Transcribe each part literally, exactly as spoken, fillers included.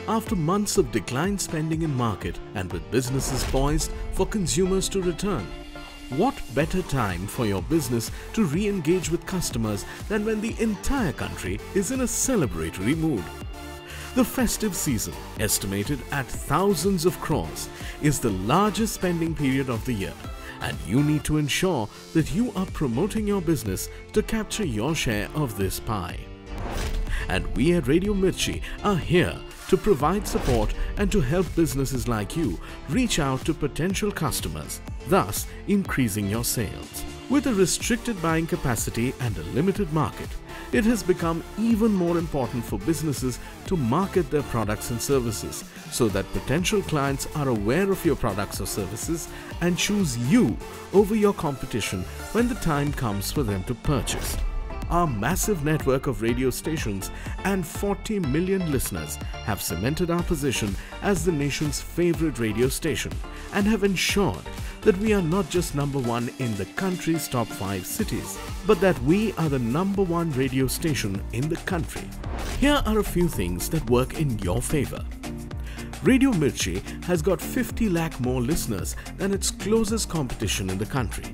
after months of declined spending in market and with businesses poised for consumers to return. What better time for your business to re-engage with customers than when the entire country is in a celebratory mood? The festive season, estimated at thousands of crores, is the largest spending period of the year, and you need to ensure that you are promoting your business to capture your share of this pie. And we at Radio Mirchi are here to provide support and to help businesses like you reach out to potential customers, thus increasing your sales. With a restricted buying capacity and a limited market, it has become even more important for businesses to market their products and services so that potential clients are aware of your products or services and choose you over your competition when the time comes for them to purchase. Our massive network of radio stations and forty million listeners have cemented our position as the nation's favorite radio station and have ensured that we are not just number one in the country's top five cities, but that we are the number one radio station in the country. Here are a few things that work in your favor. Radio Mirchi has got fifty lakh more listeners than its closest competition in the country.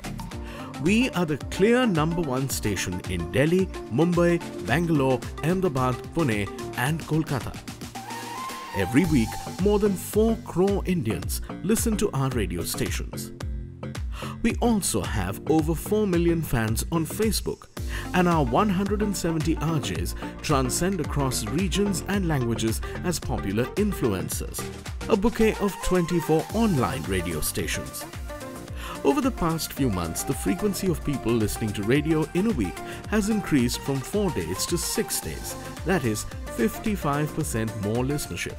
We are the clear number one station in Delhi, Mumbai, Bangalore, Ahmedabad, Pune and Kolkata. Every week, more than four crore Indians listen to our radio stations. We also have over four million fans on Facebook, and our one hundred seventy R Js transcend across regions and languages as popular influencers, a bouquet of twenty-four online radio stations. Over the past few months, the frequency of people listening to radio in a week has increased from four days to six days. That is fifty-five percent more listenership.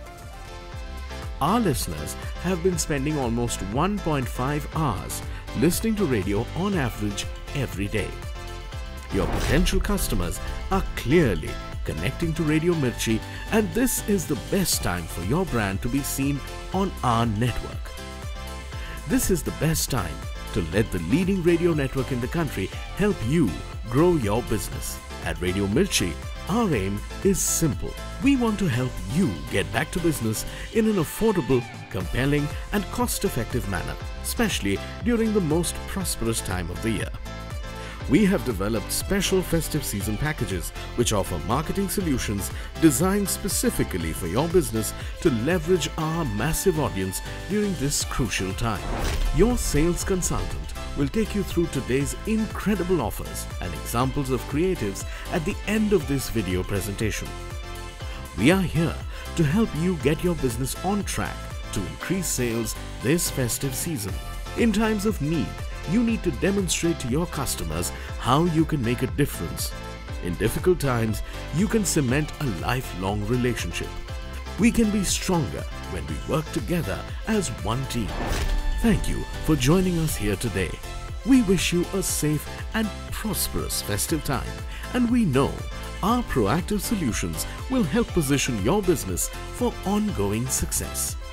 Our listeners have been spending almost one point five hours listening to radio on average every day. Your potential customers are clearly connecting to Radio Mirchi, and this is the best time for your brand to be seen on our network. This is the best time to let the leading radio network in the country help you grow your business. At Radio Mirchi, our aim is simple. We want to help you get back to business in an affordable, compelling and cost-effective manner, especially during the most prosperous time of the year. We have developed special festive season packages which offer marketing solutions designed specifically for your business to leverage our massive audience during this crucial time. Your sales consultant will take you through today's incredible offers and examples of creatives at the end of this video presentation. We are here to help you get your business on track to increase sales this festive season. In times of need, you need to demonstrate to your customers how you can make a difference. In difficult times, you can cement a lifelong relationship. We can be stronger when we work together as one team. Thank you for joining us here today. We wish you a safe and prosperous festive time, and we know our proactive solutions will help position your business for ongoing success.